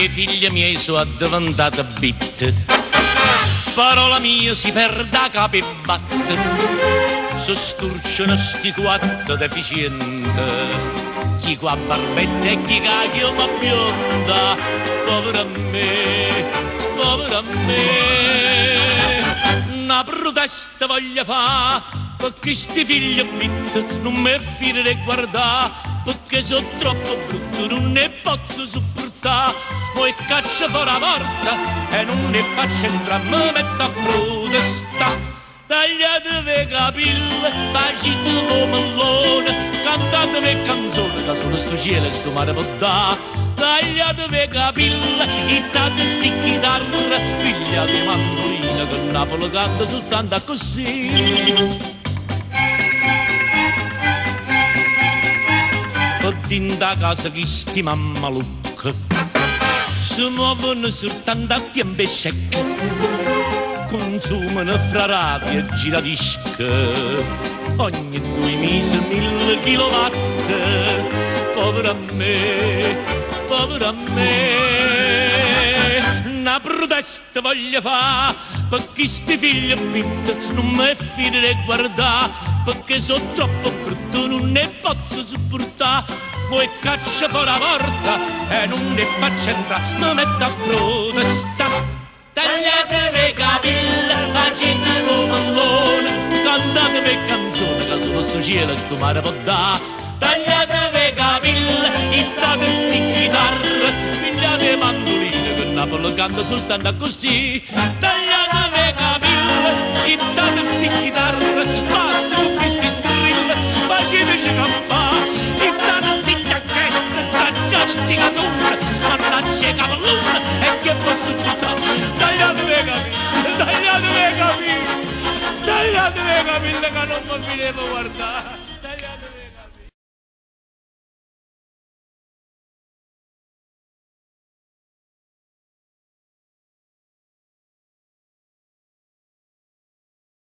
i figli miei sono diventati bit. Parola mia si perde a capo e batte, si sturciano sti quattro deficienti. Chi qua barbetta e chi cacchio ma bionda, povera a me, povera a me. Una protesta voglio fa, perché sti figli bit non mi fidere guardare, perché sono troppo brutto, non ne posso sopportare. Poi caccia fuori la porta e non ne faccio entrare, mi metto a protestare. Tagliatevi i capelli, facete come mellone, cantatevi canzoni, da solo sto cielo e sto mare può dare. Tagliatevi i capelli, ittate sti chitarre, pigliate mandolina che Napoli canta soltanto così. E dinda casa chi sti mammalucca si muovono soltanto a tempo e secco, consumano fra radio e giradischi ogni 2 mesi 1000 kilowatt. Povera a me, povera a me. Una protesta voglio fa, perché sti figli bit non mi fidere guardare, perché sono troppo brutto, non ne posso sopportare. Poi caccia fuori la porta e non ne faccio entrare, mi metto a protestare. Tagliatevi i capelli, facete come mellone, cantatevi canzoni che solo sto cielo e sto mare può dare. Tagliatevi i capelli, ittate sti chitarre, pigliate mandoline che Napoli canta soltanto così. Tagliatevi i capelli, ittate sti chitarre, basta con questi strilli, faceteci campare. Ittate sti giacchetti, stracciate sti cazzone, mannaggia i capellone e che posso buttare. Tagliatevi i capelli, tagliatevi i capelli, tagliatevi i capelli che non mi fidevo guardare.